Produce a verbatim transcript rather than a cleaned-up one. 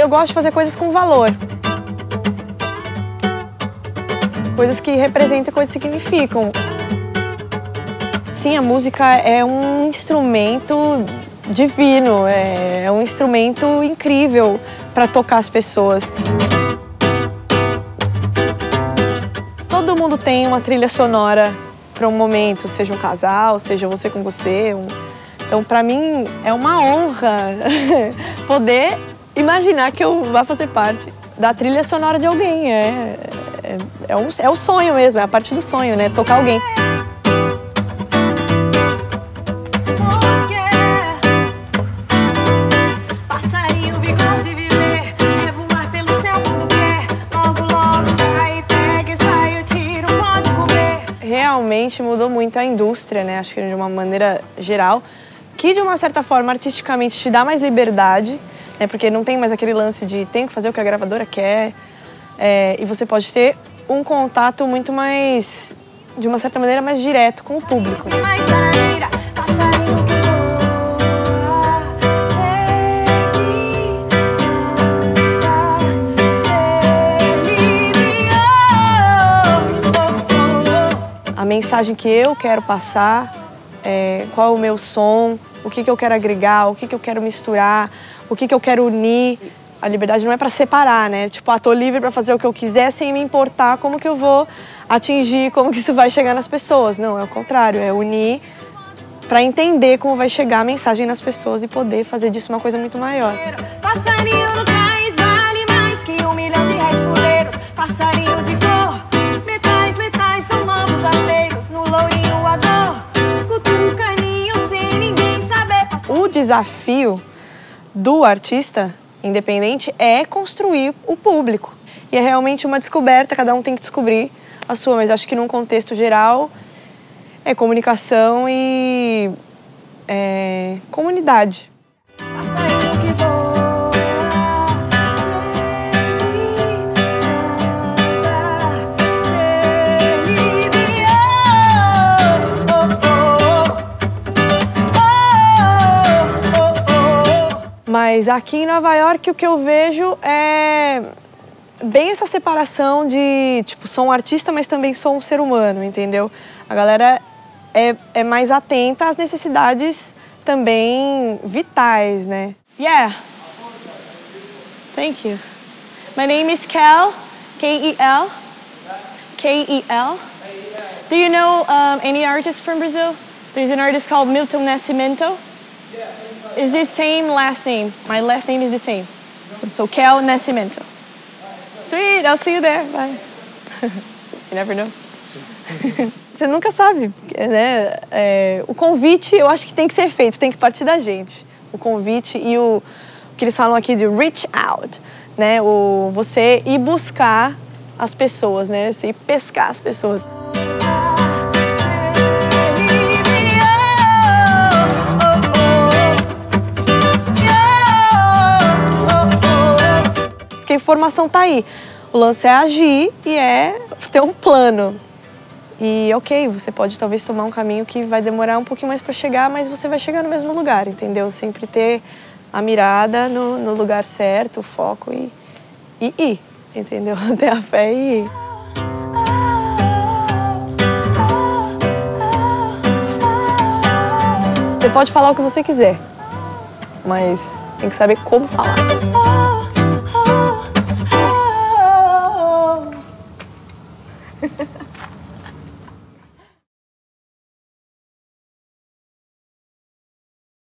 eu gosto de fazer coisas com valor. Coisas que representam, coisas que significam. Sim, a música é um instrumento divino, é um instrumento incrível para tocar as pessoas. Todo mundo tem uma trilha sonora para um momento, seja um casal, seja você com você. Um... Então, para mim, é uma honra poder imaginar que eu vá fazer parte da trilha sonora de alguém. É, é, é, um, é o sonho mesmo, é a parte do sonho, né? Tocar alguém. Realmente mudou muito a indústria, né? Acho que de uma maneira geral, que de uma certa forma, artisticamente, te dá mais liberdade, né? Porque não tem mais aquele lance de tem que fazer o que a gravadora quer, é, e você pode ter um contato muito mais, de uma certa maneira, mais direto com o público. A mensagem que eu quero passar, é, qual é o meu som, o que, que eu quero agregar, o que, que eu quero misturar, o que, que eu quero unir. A liberdade não é para separar, né? Tipo, ah, tô livre para fazer o que eu quiser sem me importar como que eu vou atingir, como que isso vai chegar nas pessoas. Não, é o contrário, é unir para entender como vai chegar a mensagem nas pessoas e poder fazer disso uma coisa muito maior. Passarinho no cais vale mais que um milhão de reais por euros. Passarinho de cor. O desafio do artista independente é construir o público. E é realmente uma descoberta, cada um tem que descobrir a sua, mas acho que num contexto geral é comunicação e é, comunidade. Mas aqui em Nova York o que eu vejo é bem essa separação de, tipo, sou um artista, mas também sou um ser humano, entendeu? A galera é, é mais atenta às necessidades também vitais, né? Yeah. Thank you. My name is Kel, K E L. K E L. Do you know um, any artists from Brazil? There's an artist called Milton Nascimento. Is the same last name. My last name is the same. So Kel Nascimento. Sweet, I'll see you there. Bye. You never know. Você nunca sabe, né? É, o convite, eu acho que tem que ser feito, tem que partir da gente. O convite e o, o que eles falam aqui de reach out, né? O você ir buscar as pessoas, né? Você ir pescar as pessoas. Porque a informação tá aí. O lance é agir e é ter um plano. E ok, você pode talvez tomar um caminho que vai demorar um pouquinho mais para chegar, mas você vai chegar no mesmo lugar, entendeu? Sempre ter a mirada no, no lugar certo, o foco e, e ir, entendeu? Ter a fé e ir. Você pode falar o que você quiser, mas tem que saber como falar. Ha ha ha.